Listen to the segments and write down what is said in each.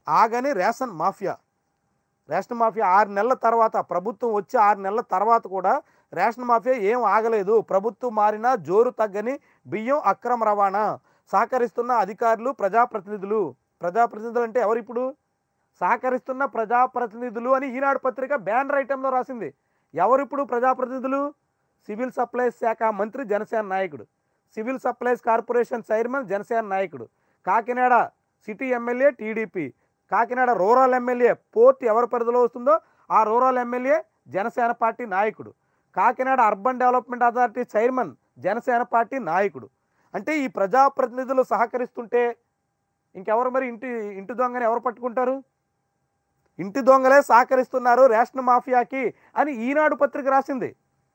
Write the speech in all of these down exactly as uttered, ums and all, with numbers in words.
ఆగని ration mafia. Ration mafia ఆరు నెలల తర్వాత, ప్రభుత్వం వచ్చి ఆరు నెలల తర్వాత కూడా రేషన్ మాఫియా ఏం ఆగలేదు. ప్రభుత్వం మారినా జోరు తగ్గని బియ్యం అక్రమ రవాణా. సహకరిస్తున్న అధికారులు, ప్రజాప్రతినిధులు. ప్రజాప్రతినిధులు అంటే ఎవరిప్పుడు? సహకరిస్తున్న ప్రజాప్రతినిధులు అని ఈనాడు పత్రిక బ్యానర్ ఐటెంలో రాసింది. ఎవరిప్పుడు ప్రజాప్రతినిధులు? సివిల్ సప్లైస్ శాఖ మంత్రి, జనసేన నాయకుడు. Civil supplies corporation chairman, Janasena నాయకుడు. Kakinada city MLA TDP. Kakinada rural MLA, port ఎవరి పరిధిలో వస్తుందో ఆ రూరల్ ఎమ్మెల్యే జనసేన పార్టీ నాయకుడు. Kakinada urban development authority chairman, Janasena party నాయకుడు. అంటే ఈ ప్రజాప్రతినిధులు సహకరిస్తుంటే ఇంకెవరు మరి ఇంటి ఇంటి దొంగని ఎవరు పట్టుకుంటారు? ఇంటి దొంగలే సహకరిస్తున్నారు రేషన్ మాఫియాకి అని ఈనాడు పత్రిక రాసింది.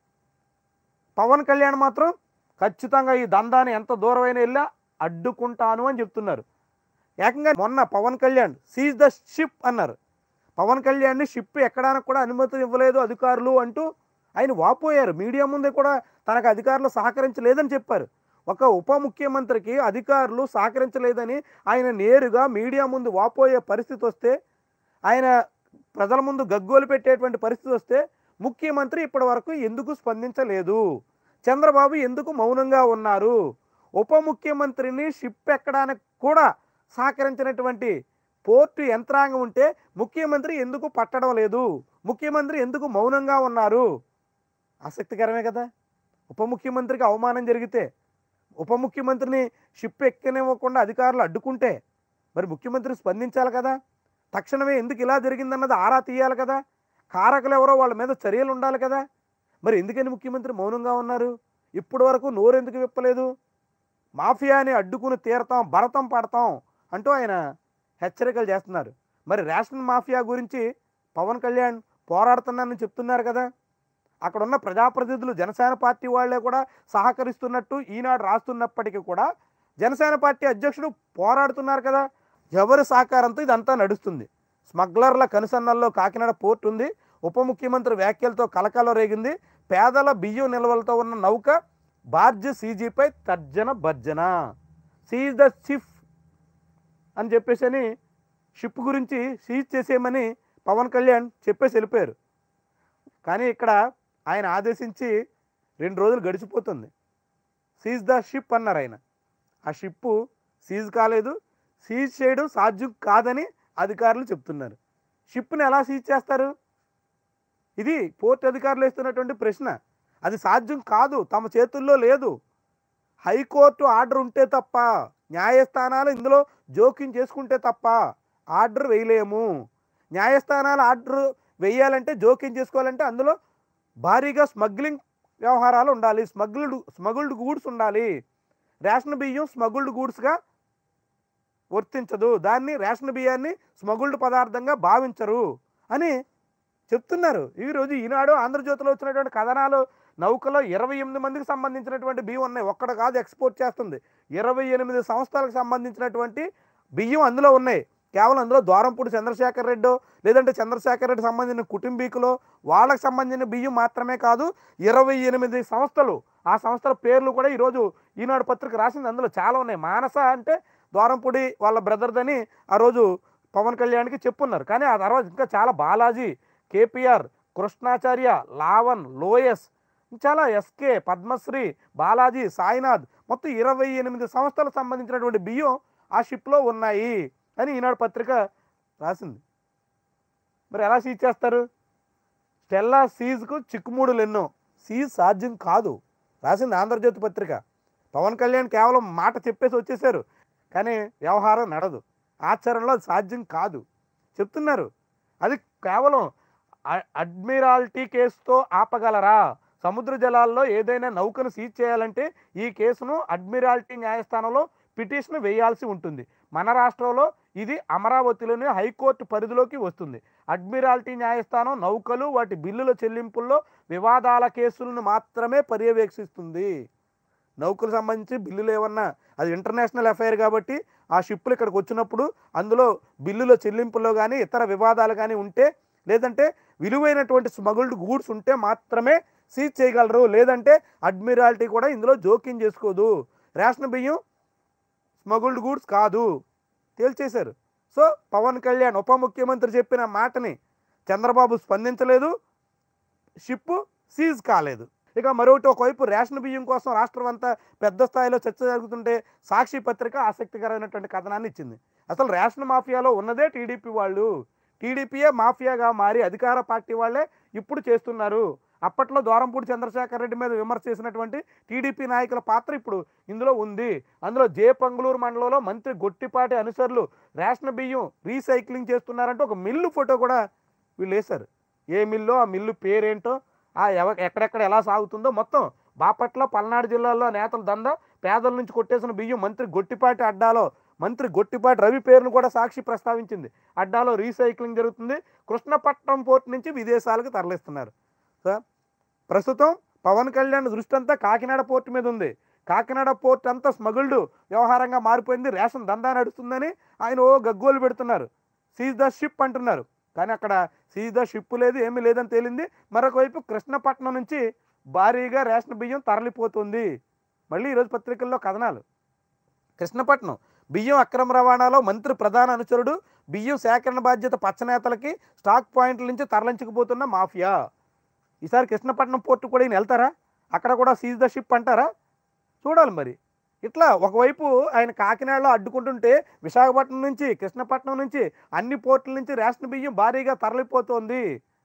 పవన్ కళ్యాణ్ మాత్రం ఖచ్చితంగా ఈ దందాన్ని ఎంత దూరమైన వెళ్ళా అడ్డుకుంటాను అని చెప్తున్నారు. ఏకంగా మొన్న Pawan Kalyan seize the ship అన్నారు. పవన్ కళ్యాణ్ని షిప్ ఎక్కడానికి కూడా అనుమతి ఇవ్వలేదు అధికారులు అంటూ ఆయన వాపోయారు. మీడియా ముందే కూడా తనకు అధికారులు సహకరించలేదని చెప్పారు. ఒక ఉప ముఖ్యమంత్రికి అధికారులు సహకరించలేదని ఆయన నేరుగా మీడియా ముందు వాపోయే పరిస్థితి వస్తే, ఆయన ప్రజల ముందు గగ్గోలు పెట్టేటువంటి పరిస్థితి వస్తే ముఖ్యమంత్రి ఇప్పటి వరకు ఎందుకు స్పందించలేదు? చంద్రబాబు ఎందుకు మౌనంగా ఉన్నారు? ఉప ముఖ్యమంత్రిని షిప్ ఎక్కడానికి కూడా సహకరించినటువంటి పోర్టు యంత్రాంగం ఉంటే ముఖ్యమంత్రి ఎందుకు పట్టడం లేదు? ముఖ్యమంత్రి ఎందుకు మౌనంగా ఉన్నారు? ఆసక్తికరమే కదా. ఉప ముఖ్యమంత్రికి అవమానం జరిగితే, ఉప ముఖ్యమంత్రిని షిప్ ఎక్కనివ్వకుండా అధికారులు అడ్డుకుంటే మరి ముఖ్యమంత్రి స్పందించాలి కదా. తక్షణమే ఎందుకు ఇలా జరిగిందన్నది ఆరా తీయాలి కదా. కారకులు ఎవరో వాళ్ళ మీద చర్యలు ఉండాలి కదా. మరి ఎందుకని ముఖ్యమంత్రి మౌనంగా ఉన్నారు? ఇప్పటి వరకు నోరెందుకు విప్పలేదు? మాఫియాని అడ్డుకుని తీరతాం, భరతం పడతాం అంటూ ఆయన హెచ్చరికలు చేస్తున్నారు. మరి రేషన్ మాఫియా గురించి పవన్ కళ్యాణ్ పోరాడుతున్నానని చెప్తున్నారు కదా. అక్కడ ఉన్న ప్రజాప్రతినిధులు జనసేన పార్టీ వాళ్లే కూడా సహకరిస్తున్నట్టు ఈనాడు రాస్తున్నప్పటికీ కూడా జనసేన పార్టీ అధ్యక్షుడు పోరాడుతున్నారు కదా. ఎవరి సహకారంతో ఇదంతా నడుస్తుంది? స్మగ్లర్ల కనుసన్నల్లో కాకినాడ పోర్టు ఉంది. ఉప ముఖ్యమంత్రి వ్యాఖ్యలతో కలకలం రేగింది. పేదల బియ్యం నిల్వలతో ఉన్న నౌక బార్జ్ సీజీపై తర్జన భర్జన. సీజ్ ద షిప్ అని చెప్పేసి అని షిప్ గురించి సీజ్ చేసేయమని పవన్ కళ్యాణ్ చెప్పేసి వెళ్ళిపోయారు. కానీ ఇక్కడ ఆయన ఆదేశించి రెండు రోజులు గడిచిపోతుంది. సీజ్ ద షిప్ అన్నారు ఆయన. ఆ షిప్పు సీజ్ కాలేదు, సీజ్ చేయడం సాధ్యం కాదని అధికారులు చెప్తున్నారు. షిప్ని ఎలా సీజ్ చేస్తారు? ఇది పోర్టు అధికారులు వేస్తున్నటువంటి ప్రశ్న. అది సాధ్యం కాదు, తమ చేతుల్లో లేదు. హైకోర్టు ఆర్డర్ ఉంటే తప్ప, న్యాయస్థానాలు ఇందులో జోక్యం చేసుకుంటే తప్ప ఆర్డర్ వేయలేము. న్యాయస్థానాలు ఆర్డర్ వేయాలంటే, జోక్యం చేసుకోవాలంటే అందులో భారీగా స్మగ్లింగ్ వ్యవహారాలు ఉండాలి, స్మగ్ల్డ్ స్మగుల్డ్ గూడ్స్ ఉండాలి. రేషన్ బియ్యం స్మగుల్డ్ గూడ్స్గా వర్తించదు, దాన్ని రేషన్ బియ్యాన్ని స్మగుల్డ్ పదార్థంగా భావించరు అని చెప్తున్నారు. ఈరోజు ఈనాడు ఆంధ్రజ్యోతిలో వచ్చినటువంటి కథనాలు, నౌకలో ఇరవై ఎనిమిది మందికి సంబంధించినటువంటి బియ్యం ఉన్నాయి. ఒక్కడ కాదు ఎక్స్పోర్ట్ చేస్తుంది, ఇరవై ఎనిమిది సంస్థలకు సంబంధించినటువంటి బియ్యం అందులో ఉన్నాయి. కేవలం అందులో ద్వారంపూడి చంద్రశేఖర్ రెడ్డి లేదంటే చంద్రశేఖర్ రెడ్డి సంబంధించిన కుటుంబీకులు వాళ్ళకి సంబంధించిన బియ్యం మాత్రమే కాదు, ఇరవై ఎనిమిది సంస్థలు, ఆ సంస్థల పేర్లు కూడా ఈరోజు ఈనాడు పత్రిక రాసింది. అందులో చాలా ఉన్నాయి. మానస అంటే ద్వారంపూడి వాళ్ళ బ్రదర్దని ఆ రోజు పవన్ కళ్యాణ్కి చెప్పున్నారు. కానీ ఆ తర్వాత ఇంకా చాలా, బాలాజీ, కేపీఆర్, కృష్ణాచార్య, లావణ్, లోయస్, చాలా, ఎస్కే, పద్మశ్రీ, బాలాజీ, సాయినాథ్, మొత్తం ఇరవై ఎనిమిది సంస్థలకు సంబంధించినటువంటి బియ్యం ఆ షిప్లో ఉన్నాయి అని ఈనాడు పత్రిక రాసింది. మరి ఎలా సీజ్ చేస్తారు? స్టెల్లా సీజ్కు చిక్కుముడులు ఎన్నో, సీజ్ సాధ్యం కాదు రాసింది ఆంధ్రజ్యోతి పత్రిక. పవన్ కళ్యాణ్ కేవలం మాట చెప్పేసి వచ్చేసారు, కానీ వ్యవహారం నడదు, ఆచరణలో అది సాధ్యం కాదు చెప్తున్నారు. అది కేవలం అడ్మిరాల్టీ కేసుతో ఆపగలరా? సముద్ర జలాల్లో ఏదైనా నౌకను సీజ్ చేయాలంటే ఈ కేసును అడ్మిరాల్టీ న్యాయస్థానంలో పిటిషన్ వేయాల్సి ఉంటుంది. మన రాష్ట్రంలో ఇది అమరావతిలోని హైకోర్టు పరిధిలోకి వస్తుంది. అడ్మిరాల్టీ న్యాయస్థానం నౌకలు, వాటి బిల్లుల చెల్లింపుల్లో వివాదాల కేసులను మాత్రమే పర్యవేక్షిస్తుంది. నౌకలకు సంబంధించి బిల్లులు ఏమన్నా, అది ఇంటర్నేషనల్ ఎఫ్ఐఆర్ కాబట్టి ఆ షిప్పులు ఇక్కడికి వచ్చినప్పుడు అందులో బిల్లుల చెల్లింపుల్లో కానీ ఇతర వివాదాలు కానీ ఉంటే, లేదంటే విలువైనటువంటి స్మగుల్డ్ గూడ్స్ ఉంటే మాత్రమే సీజ్ చేయగలరు. లేదంటే అడ్మిరాల్టీ కూడా ఇందులో జోక్యం చేసుకోదు. రేషన్ బియ్యం స్మగుల్డ్ గూడ్స్ కాదు తేల్చేశారు. సో పవన్ కళ్యాణ్ ఉప ముఖ్యమంత్రి చెప్పిన మాటని చంద్రబాబు స్పందించలేదు, షిప్ సీజ్ కాలేదు. ఇక మరొకటి, ఒకవైపు రేషన్ బియ్యం కోసం రాష్ట్రం అంతా పెద్ద స్థాయిలో చర్చ జరుగుతుంటే సాక్షి పత్రిక ఆసక్తికరమైనటువంటి కథనాన్ని ఇచ్చింది. అసలు రేషన్ మాఫియాలో ఉన్నదే టీడీపీ వాళ్ళు, టీడీపీయే మాఫియాగా మారి అధికార పార్టీ వాళ్ళే ఇప్పుడు చేస్తున్నారు. అప్పట్లో దూరంపూడి చంద్రశేఖర్ రెడ్డి మీద విమర్శ చేసినటువంటి టీడీపీ నాయకుల పాత్ర ఇప్పుడు ఇందులో ఉంది. అందులో జే పంగులూరు మండలంలో మంత్రి గొట్టిపాటి అనుచరులు రేషన్ బియ్యం రీసైక్లింగ్ చేస్తున్నారంటే ఒక మిల్లు ఫోటో కూడా వీళ్ళు వేశారు. ఏ మిల్లో, ఆ మిల్లు పేరేంటో, ఆ ఎవ ఎక్కడెక్కడ ఎలా సాగుతుందో మొత్తం బాపట్ల పల్నాడు జిల్లాల్లో నేతల దంద, పేదల నుంచి కొట్టేసిన బియ్యం మంత్రి గొట్టిపాటి అడ్డాలో, మంత్రి గొట్టిపాటి రవి పేరును కూడా సాక్షి ప్రస్తావించింది. అడ్డాలో రీసైక్లింగ్ జరుగుతుంది, కృష్ణపట్నం పోర్టు నుంచి విదేశాలకు తరలిస్తున్నారు. సో ప్రస్తుతం పవన్ కళ్యాణ్ దృష్టి అంతా కాకినాడ పోర్టు మీద ఉంది. కాకినాడ పోర్ట్ అంతా స్మగుల్డ్ వ్యవహారంగా మారిపోయింది, రేషన్ దందా నడుస్తుందని ఆయన ఓ గగ్గోలు పెడుతున్నారు. సీజ్ ద షిప్ అంటున్నారు, కానీ అక్కడ సీజ్ ద షిప్ లేదు, ఏమీ లేదని తేలింది. మరొక వైపు కృష్ణపట్నం నుంచి భారీగా రేషన్ బియ్యం తరలిపోతుంది. మళ్ళీ ఈరోజు పత్రికల్లో కథనాలు. కృష్ణపట్నం బియ్యం అక్రమ రవాణాలో మంత్రి ప్రధాన అనుచరుడు, బియ్యం సేకరణ బాధ్యత పచ్చనేతలకి, స్టాక్ పాయింట్ల నుంచి తరలించకపోతున్న మాఫియా. ఈసారి కృష్ణపట్నం పోర్టు కూడా ఈయన వెళ్తారా? అక్కడ కూడా సీజ్ ద షిప్ అంటారా? చూడాలి మరి. ఇట్లా ఒకవైపు ఆయన కాకినాడలో అడ్డుకుంటుంటే విశాఖపట్నం నుంచి, కృష్ణపట్నం నుంచి, అన్ని పోర్టుల నుంచి రేషన్ బియ్యం భారీగా తరలిపోతుంది.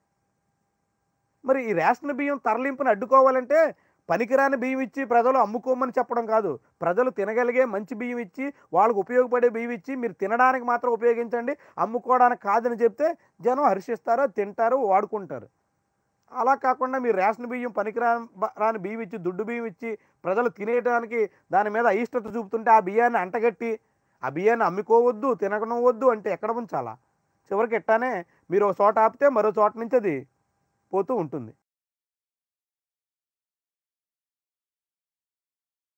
మరి ఈ రేషన్ బియ్యం తరలింపుని అడ్డుకోవాలంటే పనికిరాని బియ్యం ఇచ్చి ప్రజలు అమ్ముకోమని చెప్పడం కాదు, ప్రజలు తినగలిగే మంచి బియ్యం ఇచ్చి, వాళ్ళకు ఉపయోగపడే బియ్యం ఇచ్చి మీరు తినడానికి మాత్రం ఉపయోగించండి, అమ్ముకోవడానికి కాదని చెప్తే జనం హర్షిస్తారు, తింటారు, వాడుకుంటారు. అలా కాకుండా మీరు రేషన్ బియ్యం పనికిరా రాని బియ్యం ఇచ్చి, దుడ్డు బియ్యం ఇచ్చి ప్రజలు తినేయడానికి దాని మీద అయిష్టత చూపుతుంటే ఆ బియ్యాన్ని అంటగట్టి ఆ బియ్యాన్ని అమ్ముకోవద్దు, తినకనవద్దు అంటే ఎక్కడ ఉంచాలా? చివరికి ఎట్టానే మీరు ఒక చోట ఆపితే మరో చోట నుంచి అది పోతూ ఉంటుంది.